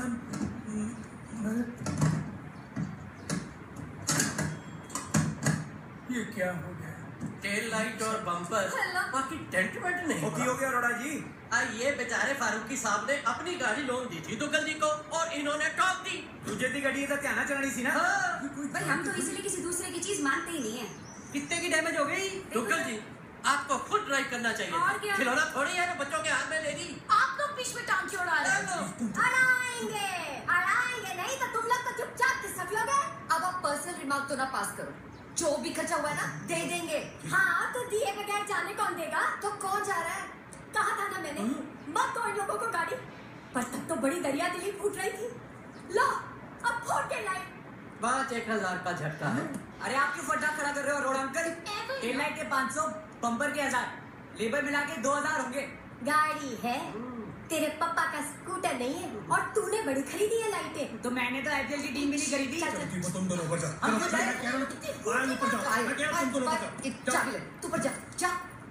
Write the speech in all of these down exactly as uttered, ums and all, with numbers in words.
ये क्या हो गया? टेल लाइट और बम्पर, बाकी डेंट वेंट नहीं। हो गया रोड़ा जी। आ ये बेचारे फारूकी साहब ने अपनी गाड़ी लोन दी थी दुग्गल जी को और इन्होंने टॉप दी। तुझे दी गाड़ी तो ध्यान चलानी सी ना। हाँ। भाई हम तो इसीलिए किसी दूसरे की चीज मानते ही नहीं है। कितने की डैमेज हो गई? दुग्गल जी आपको खुद ड्राइव करना चाहिए। और क्या? खिलौना थोड़ी है ना बच्चों के हाथ में दे दी। आप लोग बीच में टांग छोड़ा रहे हो। अड़ाएंगे, अड़ाएंगे नहीं तो तुम लोग तो चुपचाप खिसक लोगे। अब आप पर्सनल रिमार्क तो ना पास करो। जो भी खर्चा हुआ है ना दे देंगे। हाँ तो दिए बगैर जाने कौन देगा? तो कौन जा रहा है? कहा था ना मैंने मत दो इन लोगों को गाड़ी। पर तब तो बड़ी दरिया दिली फूट रही थी। लो अब फोड़ के लाए। पाँच एक हजार का झटका है। अरे आप क्यों फटा खड़ा कर रहे हो रोड अंकल? टेल लाइट के पाँच सौ, बम्पर के हजार, लेबर मिला के दो हजार होंगे। गाड़ी है, तेरे पापा का स्कूटर नहीं है और तूने बड़ी खरीदी है लाइटें। तो मैंने तो आईपीएल की टीम भी नहीं खरीदी। तुम दोनों ऊपर जाओ। मैं कह रहा हूं ऊपर जाओ। मैं कह रहा हूं तुम दोनों ऊपर जाओ। तू ऊपर जा, जा।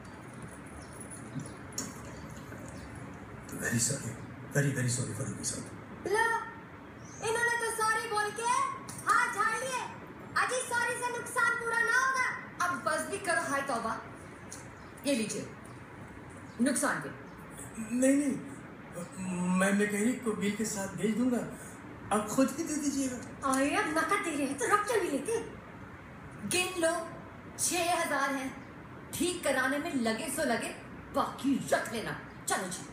Very sorry, very very sorry Farooqui साहब। लो, इन्होंने तो सॉरी बोल के हाथ झाड़ लिए। अजी सॉरी से नुकसान पूरा ना होगा। अब बस भी करो। हाय तौबा, ये लीजिए नुकसान के। नहीं नहीं, मैं मैकेनिक को बिल के साथ भेज दूंगा, आप खुद ही दे दीजिएगा। अरे अब नकद दे रहे हैं तो रख भी लेते। गिन लो, छह हजार है। ठीक कराने में लगे सो लगे, बाकी रख लेना। चलो जी।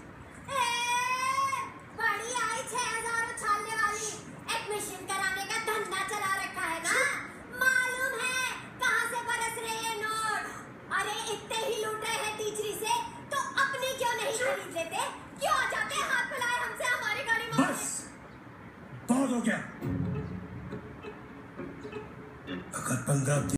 बड़ी आई छह हजार उछालने वाली। एडमिशन कराने का धंधा चला रखा है ना। मालूम है कहाँ से बरस रहे हैं नोट। अरे इतने ही लूट रहे हैं टीचरी से तो अपनी क्यों नहीं खरीद लेते? क्यों आ जाते हैं हाथ मिलाए हमसे हमारी गाड़ी में? बस बहुत हो गया। अगर पंद्रह